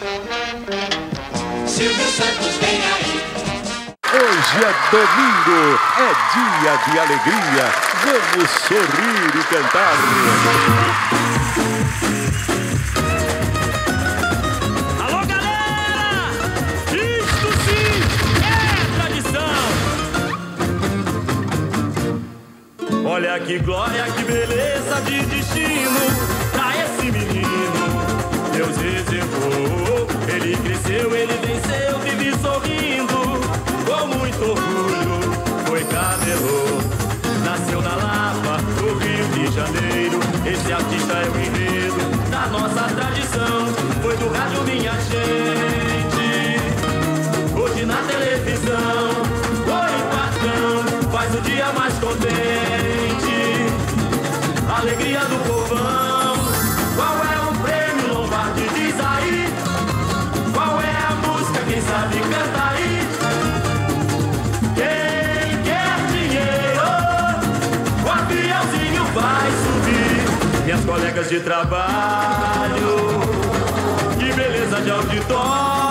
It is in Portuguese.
Silvio Santos vem aí. Hoje é domingo, é dia de alegria. Vamos sorrir e cantar. Alô, galera! Isto sim é tradição. Olha que glória, que beleza de destino pra esse menino. Deus reservou, ele cresceu, ele venceu, vive sorrindo. Com muito orgulho, foi camelô. Nasceu na Lapa, no Rio de Janeiro. Esse artista é o enredo da nossa tradição. Foi do rádio, minha gente, hoje na televisão. Oi, patrão, faz o dia mais contente. Alegria do povão. Qual é o prêmio Lombardi? Diz aí. Qual é a música? Quem sabe canta aí. Quem quer dinheiro, o aviãozinho vai subir. Minhas colegas de trabalho, que beleza de auditório.